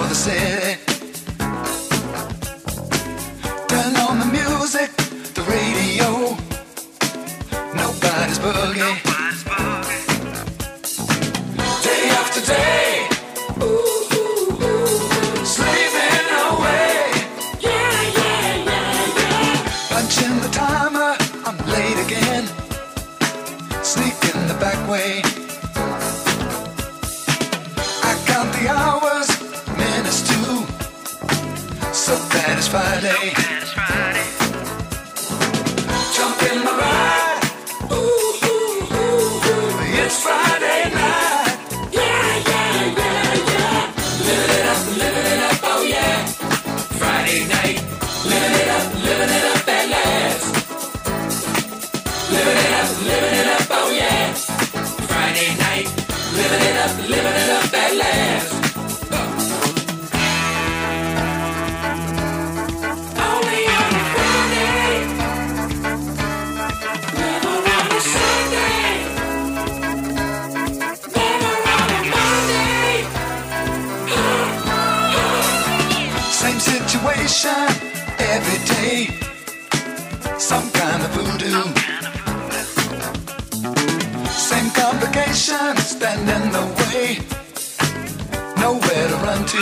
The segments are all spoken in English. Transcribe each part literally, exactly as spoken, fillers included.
the city. Turn on the music, the radio. Nobody's boogie. Day after day, ooh, ooh, ooh, slaving away. Yeah, yeah, yeah, yeah. Punching the timer, I'm late again. Sneak in the back way. I count the hours, minutes too. So bad it's Friday. Jump in my ride. Ooh, ooh, ooh, ooh. It's Friday night. Yeah, yeah, yeah, yeah. Living it up, living it up, oh yeah. Friday night. Living it up, living it up at last. Living it up, living it up, oh yeah. Friday night. Living it up, living it up at last. Only on a Friday. Never on a Sunday. Never on a Monday. Same situation every day. Some kind of voodoo. Same complications stand in the way. Nowhere to run to.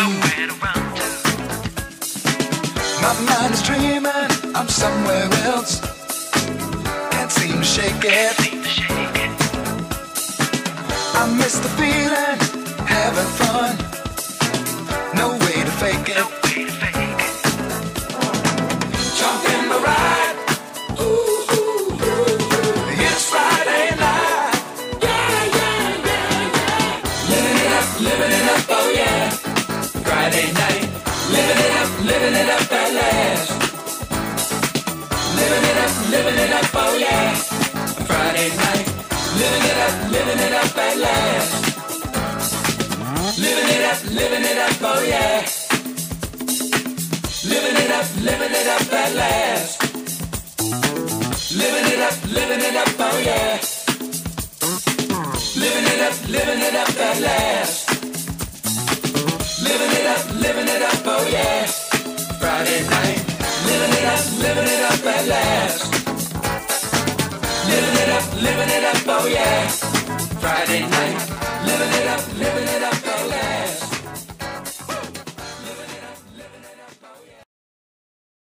My mind is dreaming, I'm somewhere else. Can't seem to shake it. I miss the feeling, having fun. No way to fake it. Jump in the ride. Ooh, ooh, ooh, ooh. It's Friday night. Yeah, yeah, yeah, yeah. Living it up, living it up, oh yeah. Friday night. Living it up, living it up at last. Living it up, living it up, oh yeah. Friday night. Living it up, living it up at last. Living it up, living it up, oh yeah. Living it up, living it up at last. Living it up, living it up, oh yeah. Living it up, living it up at last. Living it up, living it up, oh yeah. Friday night. Living it up, living it up at last. Living it up, living it up, oh yeah. Friday night.